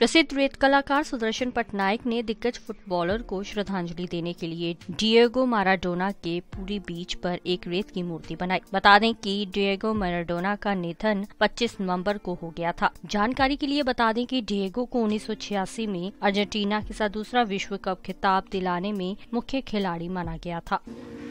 प्रसिद्ध रेत कलाकार सुदर्शन पटनायक ने दिग्गज फुटबॉलर को श्रद्धांजलि देने के लिए डिएगो माराडोना के पूरी बीच पर एक रेत की मूर्ति बनाई। बता दें कि डिएगो माराडोना का निधन 25 नवंबर को हो गया था। जानकारी के लिए बता दें कि डिएगो को 1986 में अर्जेंटीना के साथ दूसरा विश्व कप खिताब दिलाने में मुख्य खिलाड़ी माना गया था।